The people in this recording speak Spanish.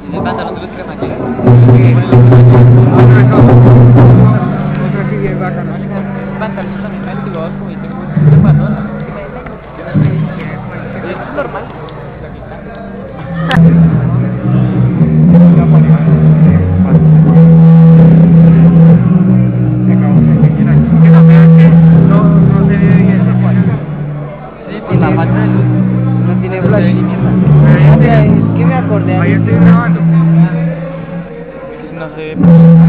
El pantalón de los cremalleros. Otro sí bien bacano. El pantalón también me tiró como y tengo un pantalón. Es normal. Por la falta de luz. No tiene flash. Es que me acordé. Ahí estoy grabando. No se ve.